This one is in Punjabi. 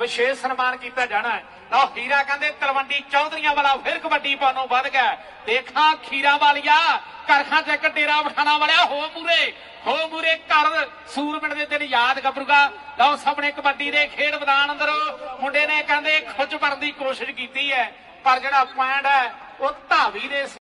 विशेष सन्मान किया जाना है। ਲਓ ਹੀਰਾ ਕਹਿੰਦੇ ਤਲਵੰਡੀ ਚੌਧਰੀਆਂ ਵਾਲਾ ਫਿਰ ਕਬੱਡੀ ਪਾਣੋਂ ਵੱਧ ਗਿਆ। ਦੇਖਾਂ ਖੀਰਾ ਵਾਲੀਆ ਕਰਖਾਂ ਚ ਇੱਕ ਡੇਰਾ ਬਿਠਾਣਾ ਵਾਲਿਆ ਹੋ ਮੂਰੇ ਘਰ ਸੂਰਮਣ ਦੇ ਦਿਨ ਯਾਦ ਗੱਭਰੂਗਾ। ਲਓ ਸਾਹਮਣੇ ਕਬੱਡੀ ਦੇ ਖੇਡ ਮੈਦਾਨ ਅੰਦਰ ਮੁੰਡੇ ਨੇ ਕਹਿੰਦੇ ਖੁੱਚ ਭਰਨ ਦੀ ਕੋਸ਼ਿਸ਼ ਕੀਤੀ ਹੈ, ਪਰ ਜਿਹੜਾ ਪੁਆਇੰਟ ਹੈ ਉਹ ਧਾਵੀ ਦੇ